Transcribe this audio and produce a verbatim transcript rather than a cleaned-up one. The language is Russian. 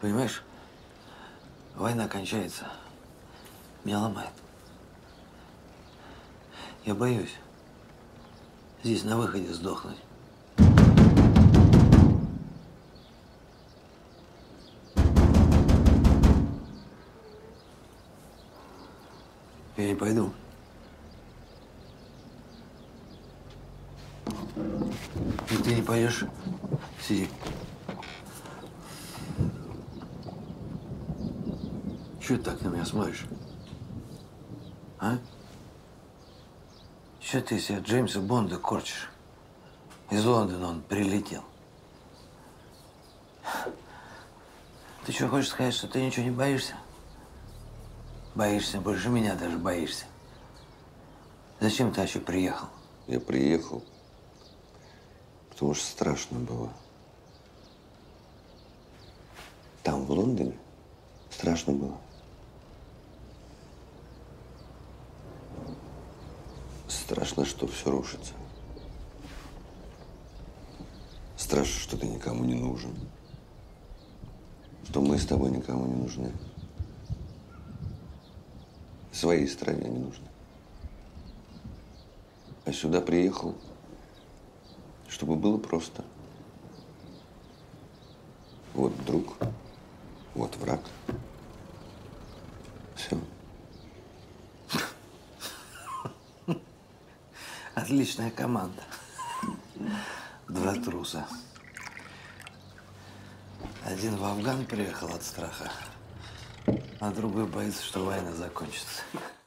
Понимаешь, война кончается. Меня ломает. Я боюсь здесь на выходе сдохнуть. Я не пойду. И ты не пойдешь? Сиди. Чего ты так на меня смотришь? А? Чего ты себе Джеймса Бонда корчишь? Из Лондона он прилетел. Ты что, хочешь сказать, что ты ничего не боишься? Боишься, больше меня даже боишься. Зачем ты вообще приехал? Я приехал, потому что страшно было. Там, в Лондоне, страшно было. Страшно, что все рушится. Страшно, что ты никому не нужен. Что мы с тобой никому не нужны. Своей стране не нужны. А сюда приехал, чтобы было просто. Вот друг, вот враг. Все. Отличная команда. Два труса. Один в Афган приехал от страха, а другой боится, что война закончится.